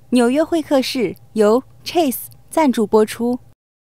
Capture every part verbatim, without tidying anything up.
纽约会客室由 Chase 赞助播出。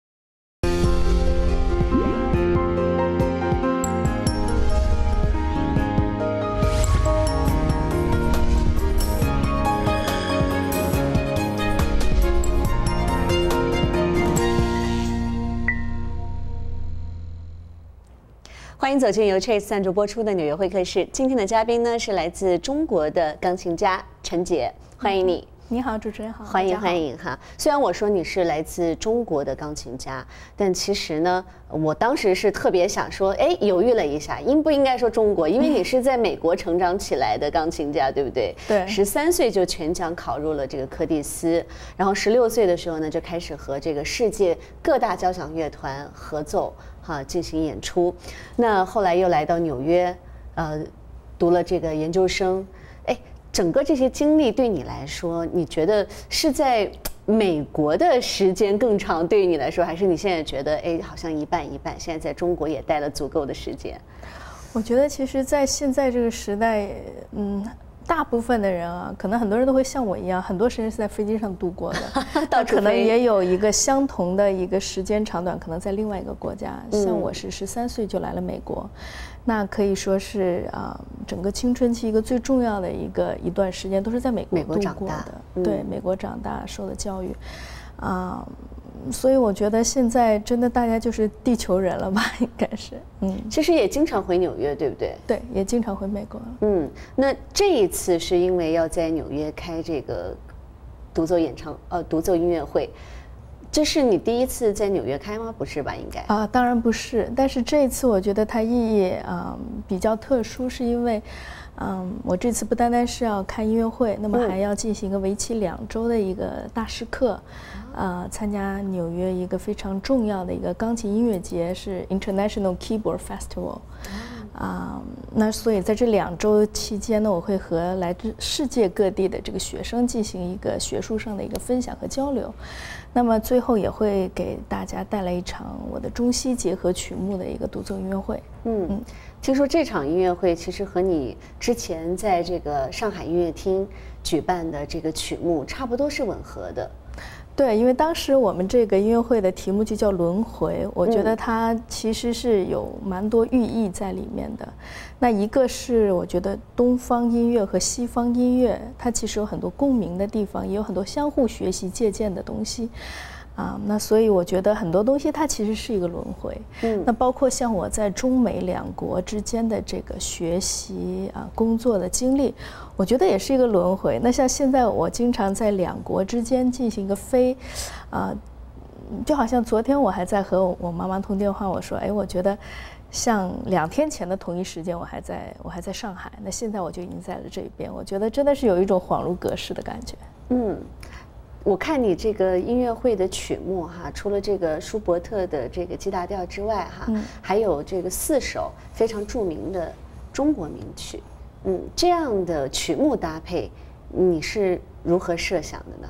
欢迎走进由 Chase 赞助播出的纽约会客室。今天的嘉宾呢是来自中国的钢琴家陈洁，欢迎你。 你好，主持人好， 欢迎欢迎哈。虽然我说你是来自中国的钢琴家，但其实呢，我当时是特别想说，哎，犹豫了一下，应不应该说中国？因为你是在美国成长起来的钢琴家，对不对？ 对。 十三岁就全奖考入了这个柯蒂斯，然后十六岁的时候呢，就开始和这个世界各大交响乐团合奏哈进行演出。那后来又来到纽约，呃，读了这个研究生，哎。整个这些经历对你来说，你觉得是在美国的时间更长，对于你来说，还是你现在觉得，哎，好像一半一半？现在在中国也待了足够的时间。 我觉得，其实，在现在这个时代，嗯，大部分的人啊，可能很多人都会像我一样，很多时间是在飞机上度过的， 到可能也有一个相同的一个时间长短，可能在另外一个国家。 嗯、 像我是十三岁就来了美国。那可以说是啊、呃，整个青春期一个最重要的一个一段时间都是在美国度过的。 嗯、 对，美国长大，受的教育，啊、呃，所以我觉得现在真的大家就是地球人了吧，应该是。嗯， 其实也经常回纽约，对不对？ 对，也经常回美国了。 嗯，那这一次是因为要在纽约开这个独奏演唱呃独奏音乐会。这是你第一次在纽约开吗？不是吧，应该啊，当然不是。但是这一次我觉得它意义啊、嗯、比较特殊，是因为，嗯，我这次不单单是要开音乐会，那么还要进行一个为期两周的一个大师课，啊、呃，参加纽约一个非常重要的一个钢琴音乐节，是 International Keyboard Festival。啊、嗯，那所以在这两周期间呢，我会和来自世界各地的这个学生进行一个学术上的一个分享和交流。那么最后也会给大家带来一场我的中西结合曲目的一个独奏音乐会。 嗯嗯，听说这场音乐会其实和你之前在这个上海音乐厅举办的这个曲目差不多是吻合的。 对，因为当时我们这个音乐会的题目就叫轮回，我觉得它其实是有蛮多寓意在里面的。那一个是我觉得东方音乐和西方音乐，它其实有很多共鸣的地方，也有很多相互学习借鉴的东西。啊，那所以我觉得很多东西它其实是一个轮回。嗯，那包括像我在中美两国之间的这个学习啊、工作的经历，我觉得也是一个轮回。那像现在我经常在两国之间进行一个飞，啊，就好像昨天我还在和我妈妈通电话，我说，哎，我觉得像两天前的同一时间，我还在我还在上海，那现在我就已经在了这边，我觉得真的是有一种恍如隔世的感觉。 嗯。我看你这个音乐会的曲目哈，除了这个舒伯特的这个 G 大调之外哈，嗯、还有这个四首非常著名的中国名曲。嗯，这样的曲目搭配，你是如何设想的呢？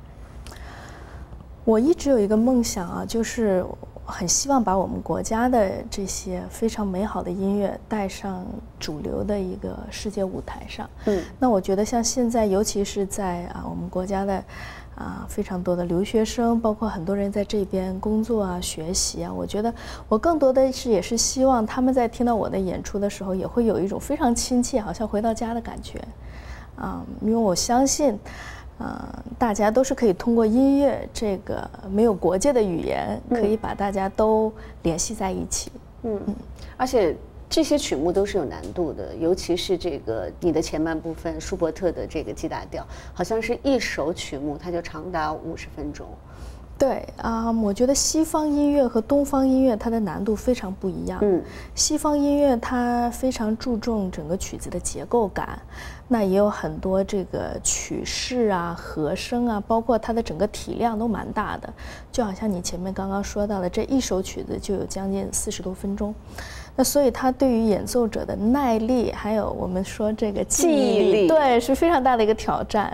我一直有一个梦想啊，就是很希望把我们国家的这些非常美好的音乐带上主流的一个世界舞台上。嗯，那我觉得像现在，尤其是在啊我们国家的。啊，非常多的留学生，包括很多人在这边工作啊、学习啊。我觉得我更多的是也是希望他们在听到我的演出的时候，也会有一种非常亲切，好像回到家的感觉。啊，因为我相信，啊，大家都是可以通过音乐这个没有国界的语言，可以把大家都联系在一起。 嗯嗯，而且。这些曲目都是有难度的，尤其是这个你的前半部分舒伯特的这个 G 大调，好像是一首曲目它就长达五十分钟。 对啊、嗯，我觉得西方音乐和东方音乐它的难度非常不一样。嗯，西方音乐它非常注重整个曲子的结构感，那也有很多这个曲式啊、和声啊，包括它的整个体量都蛮大的。就好像你前面刚刚说到的，这一首曲子就有将近四十多分钟。那所以它对于演奏者的耐力，还有我们说这个记忆力，对，是非常大的一个挑战。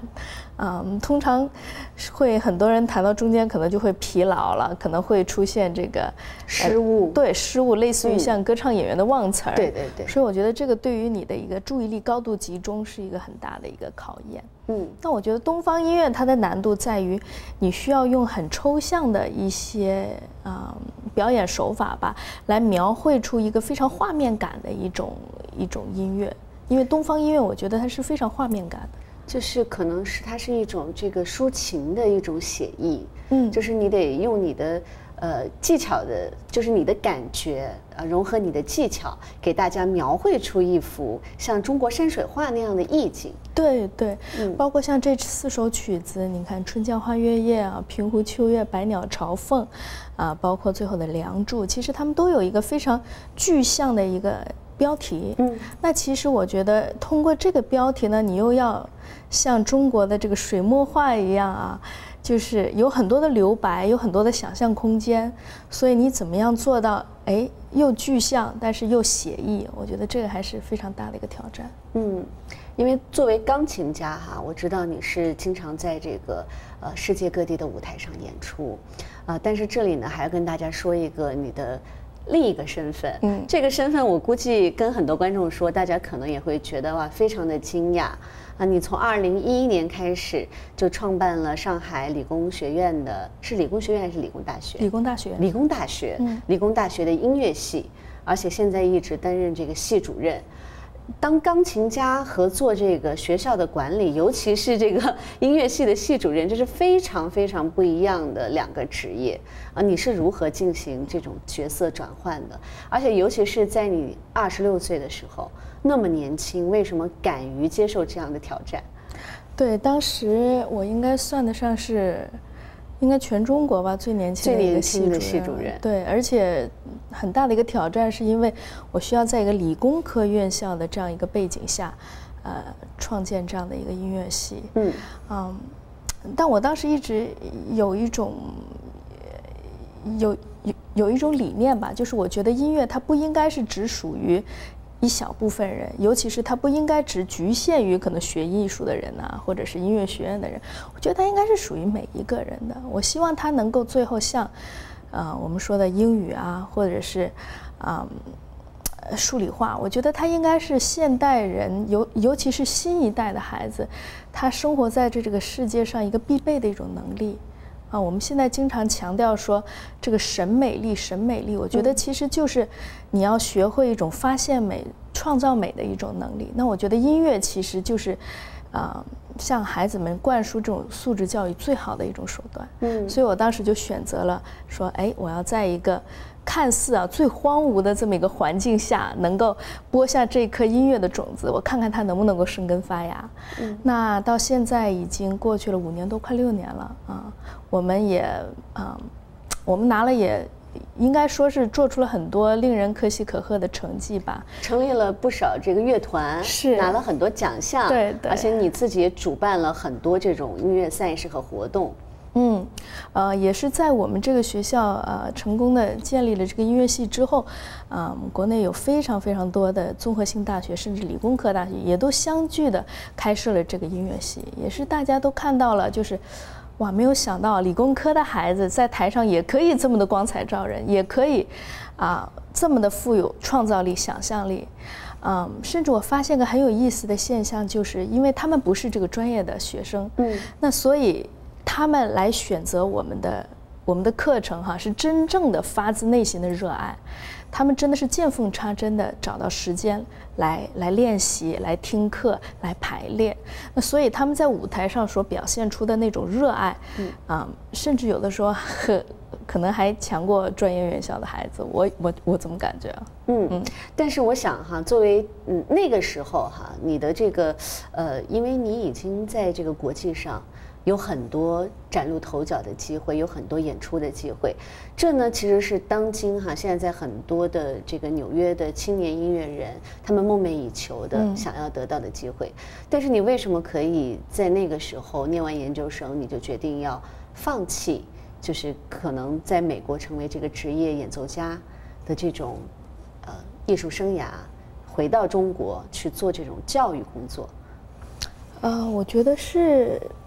嗯，通常会很多人谈到中间可能就会疲劳了，可能会出现这个失误， 呃、对失误，类似于像歌唱演员的忘词儿、嗯。 对对对。 所以我觉得这个对于你的一个注意力高度集中是一个很大的一个考验。 嗯， 那我觉得东方音乐它的难度在于，你需要用很抽象的一些啊、呃、表演手法吧，来描绘出一个非常画面感的一种一种音乐。因为东方音乐，我觉得它是非常画面感的， 就是可能是它是一种这个抒情的一种写意， 嗯， 就是你得用你的呃技巧的，就是你的感觉呃融合你的技巧，给大家描绘出一幅像中国山水画那样的意境。 对对， 嗯， 包括像这四首曲子，你看《春江花月夜》啊，《平湖秋月》《百鸟朝凤》，啊，包括最后的《梁祝》，其实他们都有一个非常具象的一个标题。 嗯， 那其实我觉得通过这个标题呢，你又要像中国的这个水墨画一样啊，就是有很多的留白，有很多的想象空间，所以你怎么样做到哎又具象，但是又写意？我觉得这个还是非常大的一个挑战。 嗯，因为作为钢琴家哈，我知道你是经常在这个呃世界各地的舞台上演出，啊、呃，但是这里呢还要跟大家说一个你的另一个身份。嗯，这个身份我估计跟很多观众说，大家可能也会觉得哇非常的惊讶啊！你从二零一一年开始就创办了上海理工学院的，是理工学院还是理工大学？ 理工大学。 理工大学，嗯，理工大学的音乐系，而且现在一直担任这个系主任。当钢琴家和做这个学校的管理，尤其是这个音乐系的系主任，这是非常非常不一样的两个职业啊！你是如何进行这种角色转换的？而且尤其是在你二十六岁的时候，那么年轻，为什么敢于接受这样的挑战？ 对，当时我应该算得上是，应该全中国吧最年轻的一个系主任。 系主任。 对，而且很大的一个挑战是因为我需要在一个理工科院校的这样一个背景下，呃，创建这样的一个音乐系。嗯嗯，但我当时一直有一种有有有一种理念吧，就是我觉得音乐它不应该是只属于一小部分人，尤其是它不应该只局限于可能学艺术的人啊，或者是音乐学院的人。我觉得它应该是属于每一个人的。我希望它能够最后像，呃，我们说的英语啊，或者是，啊、呃，数理化，我觉得它应该是现代人，尤尤其是新一代的孩子，他生活在这这个世界上一个必备的一种能力。啊，我们现在经常强调说这个审美力，审美力，我觉得其实就是你要学会一种发现美、创造美的一种能力。那我觉得音乐其实就是，啊、呃，向孩子们灌输这种素质教育最好的一种手段。嗯，所以我当时就选择了说，哎，我要在一个看似啊最荒芜的这么一个环境下，能够播下这颗音乐的种子，我看看它能不能够生根发芽。嗯，那到现在已经过去了五年多，快六年了啊。我们也啊、嗯，我们拿了也应该说是做出了很多令人可喜可贺的成绩吧， 成立了不少这个乐团， 是拿了很多奖项， 对对， 而且你自己也主办了很多这种音乐赛事和活动。 嗯，呃，也是在我们这个学校呃成功的建立了这个音乐系之后，啊、呃，国内有非常非常多的综合性大学，甚至理工科大学也都相继的开设了这个音乐系，也是大家都看到了，就是。哇，没有想到理工科的孩子在台上也可以这么的光彩照人，也可以，啊、呃，这么的富有创造力、想象力，嗯，甚至我发现个很有意思的现象，就是因为他们不是这个专业的学生，嗯，那所以他们来选择我们的我们的课程哈，是真正的发自内心的热爱。他们真的是见缝插针的找到时间来来练习、来听课、来排练。那所以他们在舞台上所表现出的那种热爱，嗯啊、嗯，甚至有的时候可可能还强过专业院校的孩子。我我我怎么感觉啊？ 嗯嗯。但是我想哈，作为嗯那个时候哈，你的这个呃，因为你已经在这个国际上。有很多崭露头角的机会，有很多演出的机会，这呢其实是当今哈现在在很多的这个纽约的青年音乐人他们梦寐以求的、嗯、想要得到的机会。但是你为什么可以在那个时候念完研究生，你就决定要放弃，就是可能在美国成为这个职业演奏家的这种呃艺术生涯，回到中国去做这种教育工作？ 呃，我觉得是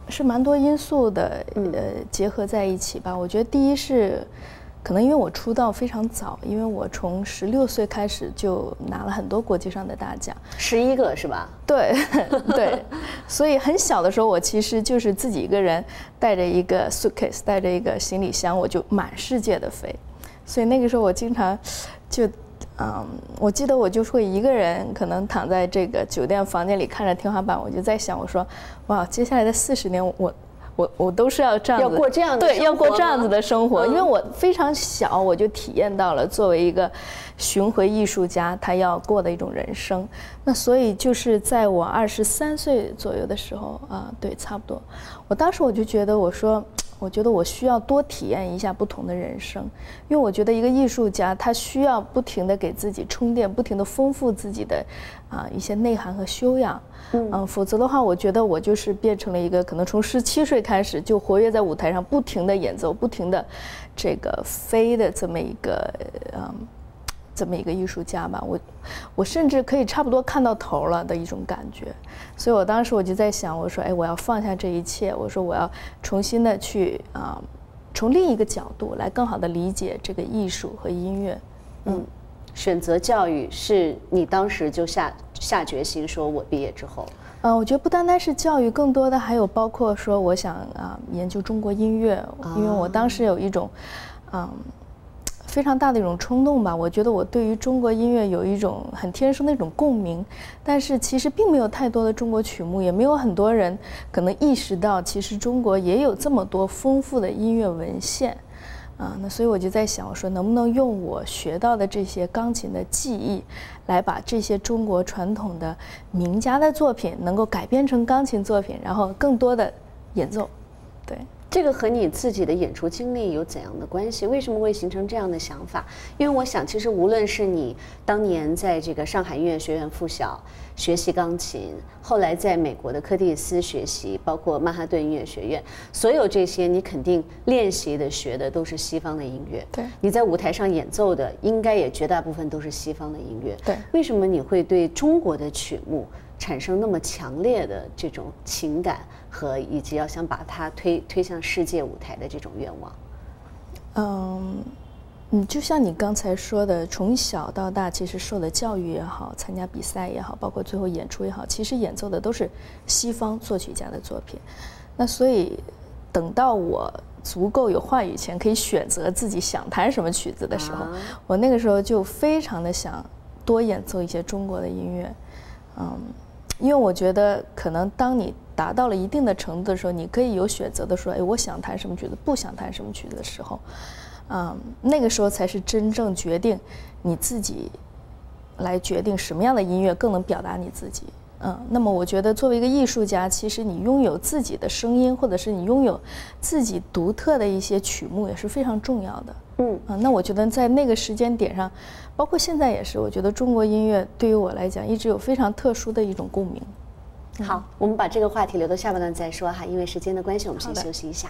是蛮多因素的，呃，结合在一起吧。我觉得第一是，可能因为我出道非常早，因为我从十六岁开始就拿了很多国际上的大奖， 十一个是吧？ 对对，所以很小的时候，我其实就是自己一个人带着一个 suitcase， 带着一个行李箱，我就满世界的飞。所以那个时候我经常就。嗯，我记得我就会一个人，可能躺在这个酒店房间里看着天花板，我就在想，我说，哇，接下来的四十年，我我我都是要这样子， 要过这样的对，要过这样子的生活， 嗯、 因为我非常小，我就体验到了作为一个巡回艺术家他要过的一种人生。那所以就是在我二十三岁左右的时候啊，对，差不多，我当时我就觉得，我说。我觉得我需要多体验一下不同的人生，因为我觉得一个艺术家他需要不停地给自己充电，不停地丰富自己的啊、呃、一些内涵和修养，嗯、呃，否则的话，我觉得我就是变成了一个可能从十七岁开始就活跃在舞台上，不停地演奏，不停地这个飞的这么一个嗯。呃这么一个艺术家吧，我我甚至可以差不多看到头了的一种感觉，所以我当时我就在想，我说，哎，我要放下这一切，我说我要重新的去啊、呃，从另一个角度来更好的理解这个艺术和音乐。 嗯，嗯选择教育是你当时就下下决心说，我毕业之后， 呃，我觉得不单单是教育，更多的还有包括说，我想啊、呃、研究中国音乐，因为我当时有一种，嗯、呃。非常大的一种冲动吧，我觉得我对于中国音乐有一种很天生的一种共鸣，但是其实并没有太多的中国曲目，也没有很多人可能意识到，其实中国也有这么多丰富的音乐文献，啊，那所以我就在想，我说能不能用我学到的这些钢琴的技艺，来把这些中国传统的名家的作品能够改编成钢琴作品，然后更多的演奏，对。 这个和你自己的演出经历有怎样的关系？为什么会形成这样的想法？因为我想，其实无论是你当年在这个上海音乐学院附小学习钢琴，后来在美国的柯蒂斯学习，包括曼哈顿音乐学院，所有这些你肯定练习的、学的都是西方的音乐。 对， 你在舞台上演奏的，应该也绝大部分都是西方的音乐。 对， 为什么你会对中国的曲目产生那么强烈的这种情感和以及要想把它推推向世界舞台的这种愿望？ 嗯，嗯，就像你刚才说的，从小到大其实受的教育也好，参加比赛也好，包括最后演出也好，其实演奏的都是西方作曲家的作品。那所以等到我足够有话语权，可以选择自己想弹什么曲子的时候，啊、我那个时候就非常的想多演奏一些中国的音乐。嗯，因为我觉得可能当你达到了一定的程度的时候，你可以有选择的说，哎，我想弹什么曲子，不想弹什么曲子的时候，嗯，那个时候才是真正决定你自己来决定什么样的音乐更能表达你自己。嗯，那么我觉得作为一个艺术家，其实你拥有自己的声音，或者是你拥有自己独特的一些曲目，也是非常重要的。嗯啊，那我觉得在那个时间点上，包括现在也是，我觉得中国音乐对于我来讲一直有非常特殊的一种共鸣。 嗯、好，我们把这个话题留到下半段再说哈，因为时间的关系，我们先休息一下。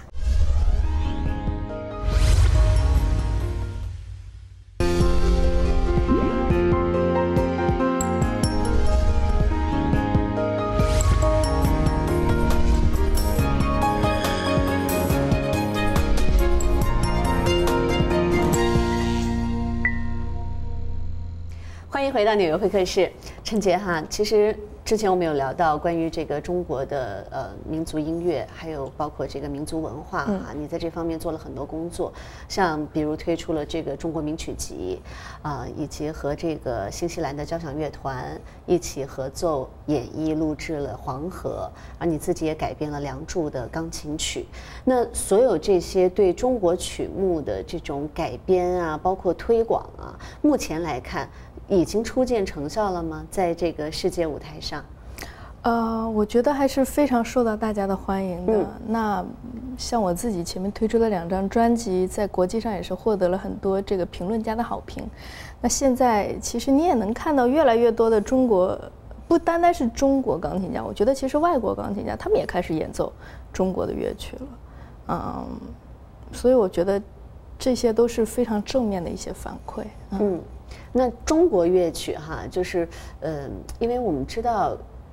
欢迎回到纽约会客室，陈杰哈，其实之前我们有聊到关于这个中国的呃民族音乐，还有包括这个民族文化哈、嗯，你在这方面做了很多工作，像比如推出了这个中国名曲集，啊、呃，以及和这个新西兰的交响乐团一起合奏演绎录制了《黄河》，而你自己也改编了《梁祝》的钢琴曲。那所有这些对中国曲目的这种改编啊，包括推广啊，目前来看，已经初见成效了吗？在这个世界舞台上， 呃，我觉得还是非常受到大家的欢迎的。嗯、那像我自己前面推出的两张专辑，在国际上也是获得了很多这个评论家的好评。那现在其实你也能看到越来越多的中国，不单单是中国钢琴家，我觉得其实外国钢琴家他们也开始演奏中国的乐曲了。嗯，所以我觉得这些都是非常正面的一些反馈。嗯。 嗯，那中国乐曲哈，就是呃，因为我们知道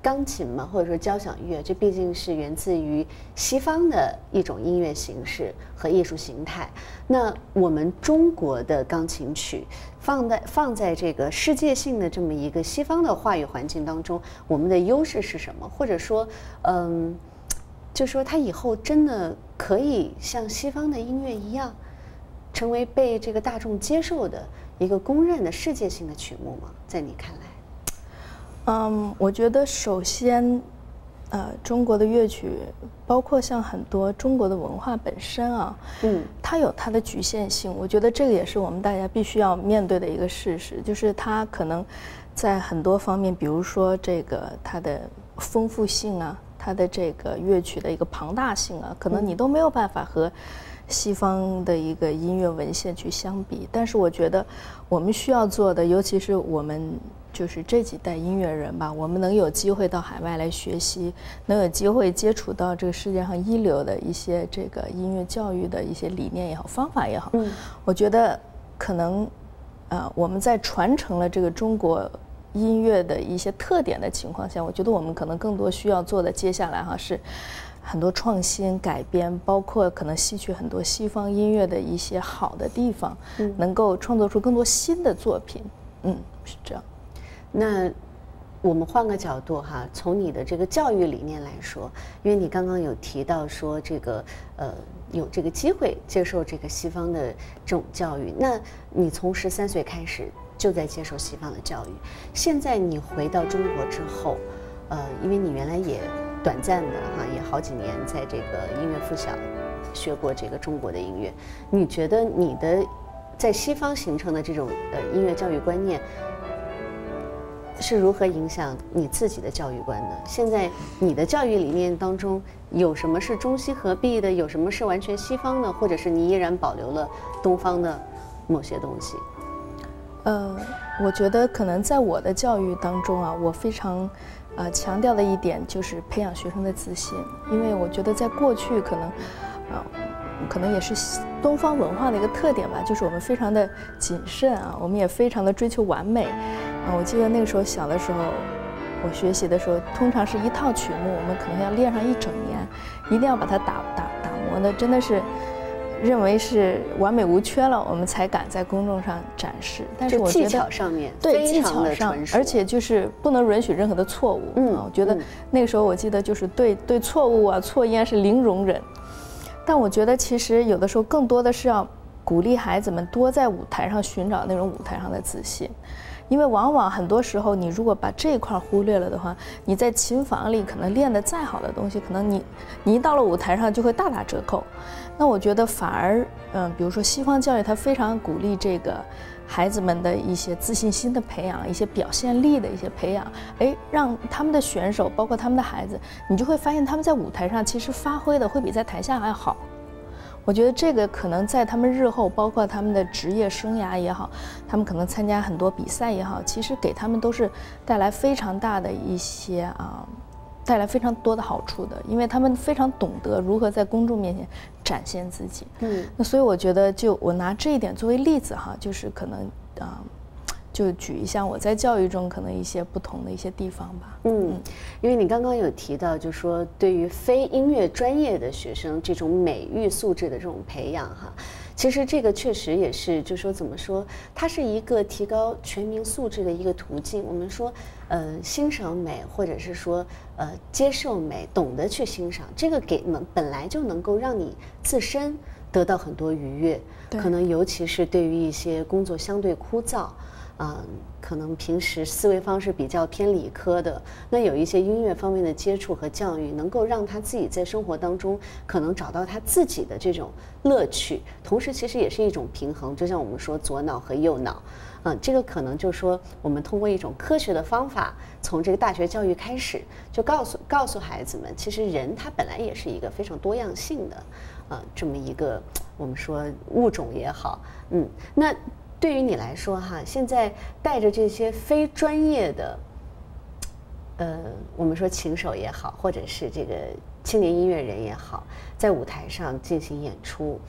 钢琴嘛，或者说交响乐，这毕竟是源自于西方的一种音乐形式和艺术形态。那我们中国的钢琴曲放在放在这个世界性的这么一个西方的话语环境当中，我们的优势是什么？或者说，嗯，就说它以后真的可以像西方的音乐一样，成为被这个大众接受的一个公认的世界性的曲目吗？在你看来？ 嗯，我觉得首先，呃，中国的乐曲，包括像很多中国的文化本身啊，嗯，它有它的局限性。我觉得这个也是我们大家必须要面对的一个事实，就是它可能在很多方面，比如说这个它的丰富性啊，它的这个乐曲的一个庞大性啊，可能你都没有办法和西方的一个音乐文献去相比。但是我觉得我们需要做的，尤其是我们就是这几代音乐人吧，我们能有机会到海外来学习，能有机会接触到这个世界上一流的一些这个音乐教育的一些理念也好，方法也好，嗯，我觉得可能，呃，我们在传承了这个中国音乐的一些特点的情况下，我觉得我们可能更多需要做的，接下来哈是很多创新改编，包括可能吸取很多西方音乐的一些好的地方，嗯，能够创作出更多新的作品，嗯，是这样。 那我们换个角度哈，从你的这个教育理念来说，因为你刚刚有提到说这个呃有这个机会接受这个西方的这种教育，那你从十三岁开始就在接受西方的教育，现在你回到中国之后，呃，因为你原来也短暂的哈也好几年在这个音乐附小学过这个中国的音乐，你觉得你的在西方形成的这种呃音乐教育观念是如何影响你自己的教育观的？现在你的教育理念当中有什么是中西合璧的？有什么是完全西方的？或者是你依然保留了东方的某些东西？ 呃，我觉得可能在我的教育当中啊，我非常呃强调的一点就是培养学生的自信，因为我觉得在过去可能，呃，可能也是东方文化的一个特点吧，就是我们非常的谨慎啊，我们也非常的追求完美。啊，我记得那个时候小的时候，我学习的时候，通常是一套曲目，我们可能要练上一整年，一定要把它打打打磨的，真的是认为是完美无缺了，我们才敢在公众上展示。但是我觉得技巧上面对技巧上，而且就是不能允许任何的错误。嗯，我觉得那个时候我记得就是对对错误啊、错音啊是零容忍。但我觉得其实有的时候更多的是要鼓励孩子们多在舞台上寻找那种舞台上的自信。因为往往很多时候，你如果把这一块忽略了的话，你在琴房里可能练得再好的东西，可能你你一到了舞台上就会大打折扣。那我觉得反而，嗯，比如说西方教育，它非常鼓励这个孩子们的一些自信心的培养，一些表现力的一些培养，哎，让他们的选手，包括他们的孩子，你就会发现他们在舞台上其实发挥的会比在台下还好。我觉得这个可能在他们日后，包括他们的职业生涯也好，他们可能参加很多比赛也好，其实给他们都是带来非常大的一些啊，带来非常多的好处的，因为他们非常懂得如何在公众面前展现自己。嗯，那所以我觉得，就我拿这一点作为例子哈，就是可能啊。就举一下我在教育中可能一些不同的一些地方吧。 嗯，因为你刚刚有提到，就说对于非音乐专业的学生这种美育素质的这种培养哈，其实这个确实也是，就说怎么说，它是一个提高全民素质的一个途径。我们说，呃，欣赏美，或者是说，呃，接受美，懂得去欣赏，这个给能本来就能够让你自身得到很多愉悦。可能尤其是对于一些工作相对枯燥。嗯，可能平时思维方式比较偏理科的，那有一些音乐方面的接触和教育，能够让他自己在生活当中可能找到他自己的这种乐趣，同时其实也是一种平衡。就像我们说左脑和右脑，嗯，这个可能就是说我们通过一种科学的方法，从这个大学教育开始，就告诉告诉孩子们，其实人他本来也是一个非常多样性的，呃，这么一个我们说物种也好，嗯，那。对于你来说哈，现在带着这些非专业的，呃，我们说琴手也好，或者是这个青年音乐人也好，在舞台上进行演出，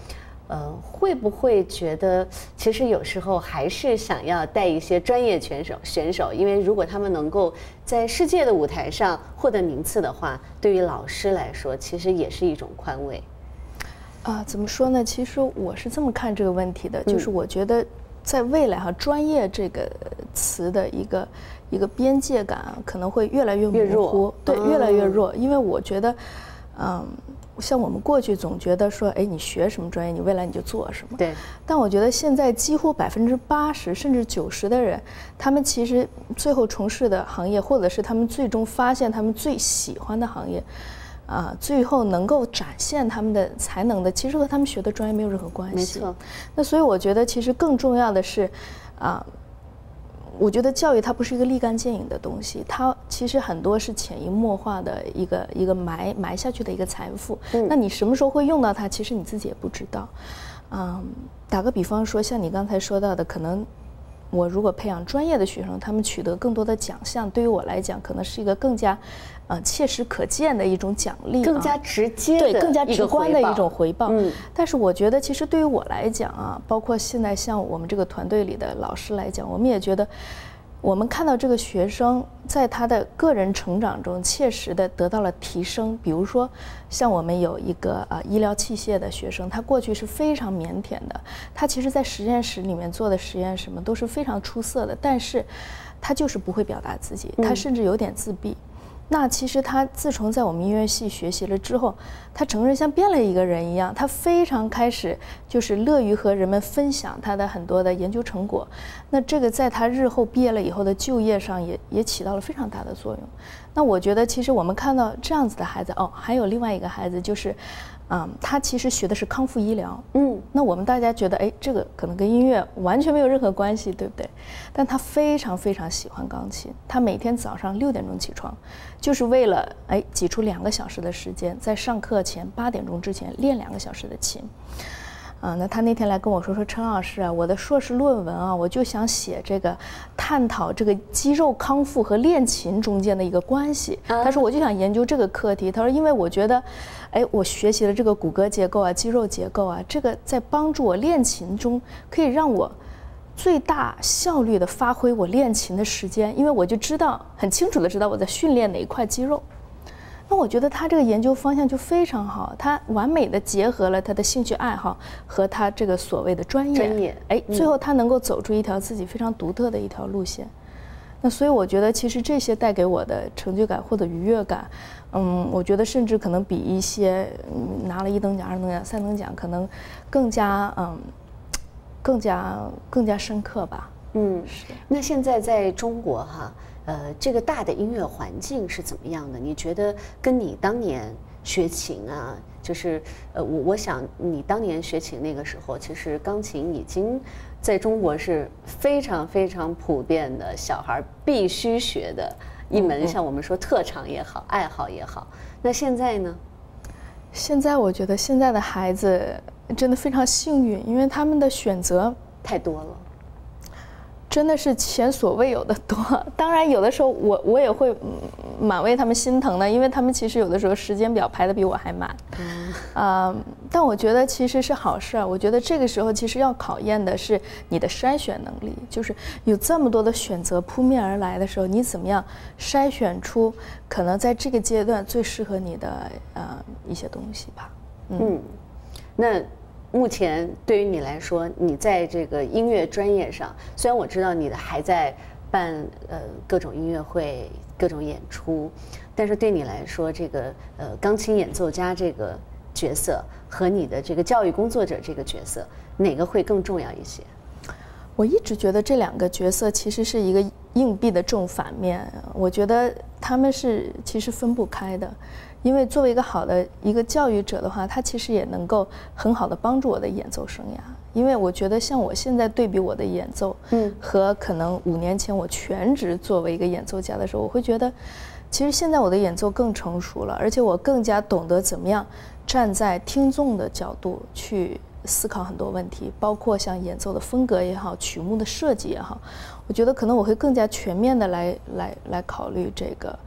呃，会不会觉得其实有时候还是想要带一些专业选手选手？因为如果他们能够在世界的舞台上获得名次的话，对于老师来说，其实也是一种宽慰。 啊，怎么说呢？其实我是这么看这个问题的，就是我觉得在未来哈，专业这个词的一个一个边界感啊，可能会越来越模糊，对，越来越弱。因为我觉得，嗯。像我们过去总觉得说，哎，你学什么专业，你未来你就做什么。 对。 但我觉得现在几乎百分之八十甚至九十的人，他们其实最后从事的行业，或者是他们最终发现他们最喜欢的行业，啊，最后能够展现他们的才能的，其实和他们学的专业没有任何关系。 没错。 那所以我觉得，其实更重要的是，啊。我觉得教育它不是一个立竿见影的东西，它其实很多是潜移默化的一个一个埋埋下去的一个财富。嗯、那你什么时候会用到它，其实你自己也不知道。嗯，打个比方说，像你刚才说到的，可能我如果培养专业的学生，他们取得更多的奖项，对于我来讲，可能是一个更加呃切实可见的一种奖励， 更加直接的、 对，更加直观的一种回报。 嗯， 但是我觉得，其实对于我来讲啊，包括现在像我们这个团队里的老师来讲，我们也觉得，我们看到这个学生在他的个人成长中切实的得到了提升。比如说，像我们有一个啊、呃、医疗器械的学生，他过去是非常腼腆的，他其实在实验室里面做的实验什么都是非常出色的，但是他就是不会表达自己，他甚至有点自闭。嗯，那其实他自从在我们音乐系学习了之后，他整个人像变了一个人一样，他非常开始就是乐于和人们分享他的很多的研究成果。那这个在他日后毕业了以后的就业上也也起到了非常大的作用。那我觉得其实我们看到这样子的孩子，哦，还有另外一个孩子就是，嗯，他其实学的是康复医疗。嗯，那我们大家觉得，哎，这个可能跟音乐完全没有任何关系，对不对？但他非常非常喜欢钢琴，他每天早上六点钟起床，就是为了哎挤出两个小时的时间，在上课前八点钟之前练两个小时的琴。啊，那他那天来跟我说说，陈老师啊，我的硕士论文啊，我就想写这个，探讨这个肌肉康复和练琴中间的一个关系。他说我就想研究这个课题。他说因为我觉得，哎，我学习了这个骨骼结构啊、肌肉结构啊，这个在帮助我练琴中可以让我最大效率的发挥我练琴的时间，因为我就知道很清楚的知道我在训练哪一块肌肉。那我觉得他这个研究方向就非常好，他完美的结合了他的兴趣爱好和他这个所谓的专业， 专业， 哎，最后他能够走出一条自己非常独特的一条路线。那所以我觉得其实这些带给我的成就感或者愉悦感，嗯，我觉得甚至可能比一些、嗯、拿了一等奖、二等奖、三等奖可能更加嗯，更加更加深刻吧。 嗯，是。那现在在中国哈。呃，这个大的音乐环境是怎么样的？你觉得跟你当年学琴啊，就是呃，我我想你当年学琴那个时候，其实钢琴已经在中国是非常非常普遍的，小孩必须学的一门，像我们说特长也好，爱好也好。那现在呢？ 现在我觉得现在的孩子真的非常幸运，因为他们的选择太多了。 真的是前所未有的多，当然有的时候我我也会蛮为他们心疼的，因为他们其实有的时候时间表排得比我还满，嗯，呃，但我觉得其实是好事儿。我觉得这个时候其实要考验的是你的筛选能力，就是有这么多的选择扑面而来的时候，你怎么样筛选出可能在这个阶段最适合你的呃一些东西吧。 嗯，嗯那。目前对于你来说，你在这个音乐专业上，虽然我知道你的还在办呃各种音乐会、各种演出，但是对你来说，这个呃钢琴演奏家这个角色和你的这个教育工作者这个角色，哪个会更重要一些？ 我一直觉得这两个角色其实是一个硬币的正反面，我觉得他们是其实分不开的。因为作为一个好的一个教育者的话，他其实也能够很好的帮助我的演奏生涯。因为我觉得像我现在对比我的演奏，嗯，和可能五年前我全职作为一个演奏家的时候，我会觉得，其实现在我的演奏更成熟了，而且我更加懂得怎么样站在听众的角度去思考很多问题，包括像演奏的风格也好，曲目的设计也好，我觉得可能我会更加全面的来来来考虑这个。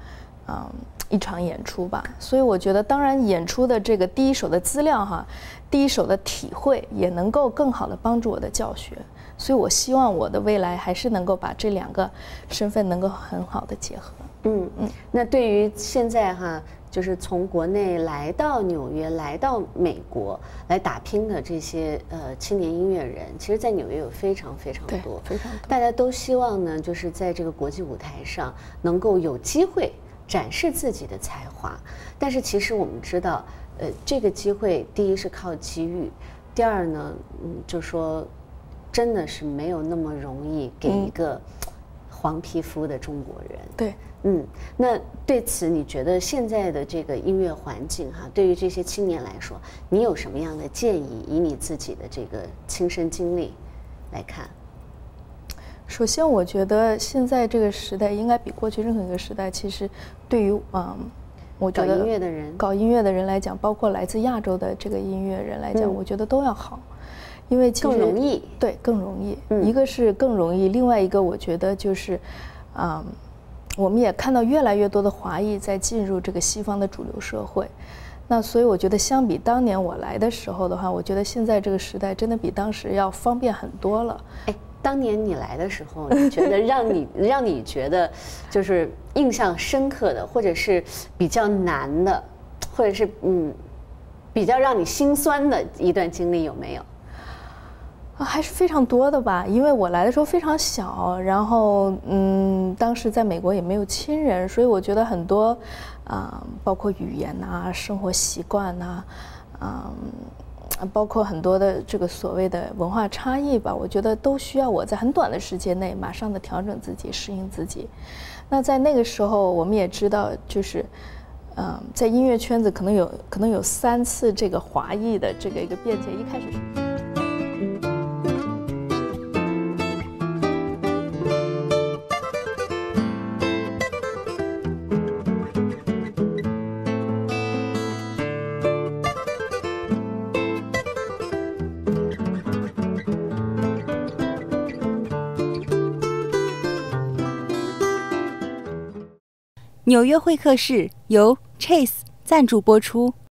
嗯一场演出吧。所以我觉得，当然演出的这个第一手的资料哈，第一手的体会也能够更好的帮助我的教学。所以我希望我的未来还是能够把这两个身份能够很好的结合。 嗯嗯，那对于现在哈，就是从国内来到纽约、来到美国来打拼的这些呃青年音乐人，其实，在纽约有非常非常多， 非常多。 大家都希望呢，就是在这个国际舞台上能够有机会展示自己的才华。但是，其实我们知道，呃，这个机会第一是靠机遇，第二呢，嗯，就说真的是没有那么容易给一个黄皮肤的中国人。 对。 嗯，那对此你觉得现在的这个音乐环境哈，对于这些青年来说，你有什么样的建议？以你自己的这个亲身经历来看。 首先，我觉得现在这个时代应该比过去任何一个时代，其实对于嗯，我觉得搞音乐的人， 搞音乐的人来讲，包括来自亚洲的这个音乐人来讲，嗯、我觉得都要好，因为其实更容易， 对，更容易。 嗯、 一个是更容易，另外一个我觉得就是，嗯。我们也看到越来越多的华裔在进入这个西方的主流社会，那所以我觉得相比当年我来的时候的话，我觉得现在这个时代真的比当时要方便很多了。 哎，当年你来的时候，你觉得让你让你觉得就是印象深刻的，或者是比较难的，或者是嗯比较让你心酸的一段经历有没有？ 啊，还是非常多的吧，因为我来的时候非常小，然后嗯，当时在美国也没有亲人，所以我觉得很多，啊、呃，包括语言呐、生活习惯呐，啊、呃，包括很多的这个所谓的文化差异吧，我觉得都需要我在很短的时间内马上的调整自己、适应自己。那在那个时候，我们也知道，就是，嗯、呃，在音乐圈子可能有可能有三次这个华裔的这个一个变迁，一开始是。 纽约会客室由 Chase 赞助播出。